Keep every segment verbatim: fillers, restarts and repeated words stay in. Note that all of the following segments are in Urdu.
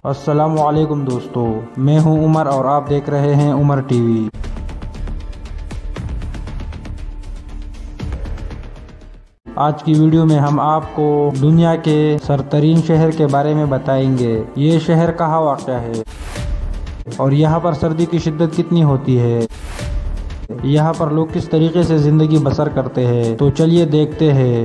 السلام علیکم دوستو، میں ہوں عمر اور آپ دیکھ رہے ہیں عمر ٹی وی۔ آج کی ویڈیو میں ہم آپ کو دنیا کے سرترین شہر کے بارے میں بتائیں گے۔ یہ شہر کہاں واقع ہے اور یہاں پر سردی کی شدت کتنی ہوتی ہے، یہاں پر لوگ کس طریقے سے زندگی بسر کرتے ہیں، تو چلیے دیکھتے ہیں۔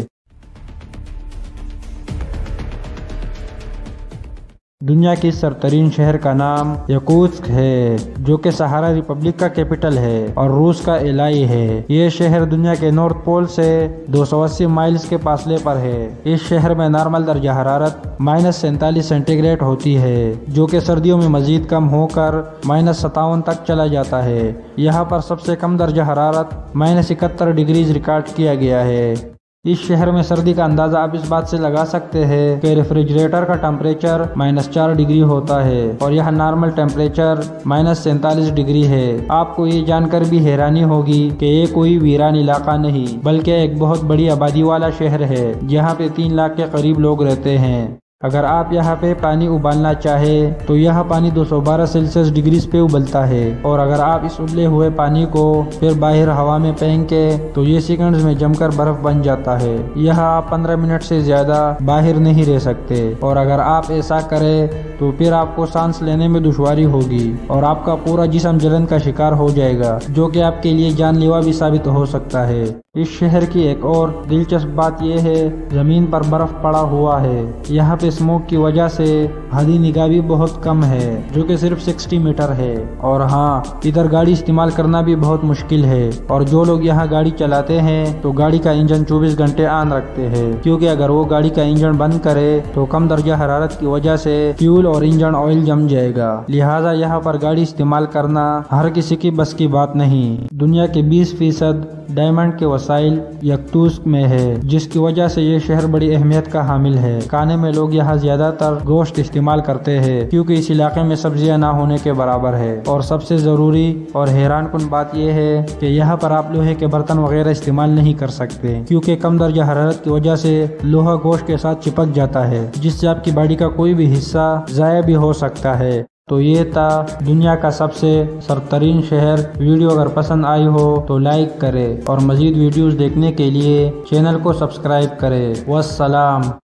دنیا کی سرترین شہر کا نام یکوتسک ہے، جو کہ سہارا ریپبلک کا کیپٹل ہے اور روس کا علاقہ ہے۔ یہ شہر دنیا کے نارتھ پول سے دو سو اسی مائلز کے فاصلے پر ہے۔ اس شہر میں نارمل درجہ حرارت مائنس سینتالیس سینٹی گریڈ ہوتی ہے، جو کہ سردیوں میں مزید کم ہو کر مائنس ستاون تک چلا جاتا ہے۔ یہاں پر سب سے کم درجہ حرارت مائنس اکہتر ڈگریز ریکارڈ کیا گیا ہے۔ اس شہر میں سردی کا اندازہ آپ اس بات سے لگا سکتے ہیں کہ ریفریجریٹر کا ٹمپریچر مائنس چار ڈگری ہوتا ہے اور یہاں نارمل ٹمپریچر مائنس سینتالیس ڈگری ہے۔ آپ کو یہ جان کر بھی حیرانی ہوگی کہ یہ کوئی ویران علاقہ نہیں، بلکہ ایک بہت بڑی آبادی والا شہر ہے، جہاں پہ تین لاکھ کے قریب لوگ رہتے ہیں۔ اگر آپ یہاں پہ پانی ابالنا چاہے تو یہاں پانی دو سو بارہ سیلسیس ڈگریز پہ ابلتا ہے، اور اگر آپ اس ابلے ہوئے پانی کو پھر باہر ہوا میں پھینکے تو یہ سیکنڈز میں جم کر برف بن جاتا ہے۔ یہاں آپ پندرہ منٹ سے زیادہ باہر نہیں رہ سکتے، اور اگر آپ ایسا کریں تو پھر آپ کو سانس لینے میں دشواری ہوگی اور آپ کا پورا جسم جلن کا شکار ہو جائے گا، جو کہ آپ کے لیے جان لیوا بھی ثابت ہو سکتا ہے۔ اس شہر کی ایک اور دلچسپ بات یہ ہے، زمین پر برف پڑا ہوا ہے۔ یہاں پہ اسموک کی وجہ سے حدی نگاہ بھی بہت کم ہے، جو کہ صرف ساٹھ میٹر ہے۔ اور ہاں، ادھر گاڑی استعمال کرنا بھی بہت مشکل ہے، اور جو لوگ یہاں گاڑی چلاتے ہیں تو گاڑی کا انجن چوبیس گھنٹے آن رکھتے ہیں، کیونکہ اگر وہ گاڑی کا انجن بند کرے تو کم درجہ حرارت کی وجہ سے فیول اور انجن آئل جم جائے گا۔ لہٰذا یہاں پر گاڑی استعمال کرنا ہر کسی کی بس کی بات نہیں۔ دنیا کے بیس فیصد ڈائمنڈ کے وسائل یکوتسک میں ہے، جس کی وجہ سے یہ شہر بڑی اہمیت کا حامل ہے۔ کھانے میں لوگ یہاں زیادہ تر گوشت استعمال کرتے ہیں، کیونکہ اس علاقے میں سبزیاں نہ ہونے کے برابر ہے۔ اور سب سے ضروری اور حیران کن بات یہ ہے کہ یہاں پر آپ لوہے کے برتن وغیرہ استعمال نہیں کر سکتے، کیونکہ کم درجہ حرارت کی وجہ سے لوہا گوشت کے ساتھ چپک جاتا ہے، جس سے آپ کی باڈی کا کوئی بھی حصہ ضائع بھی ہو سکتا ہے۔ تو یہ تھا دنیا کا سب سے سرترین شہر۔ ویڈیو اگر پسند آئی ہو تو لائک کرے اور مزید ویڈیوز دیکھنے کے لیے چینل کو سبسکرائب کرے۔ والسلام۔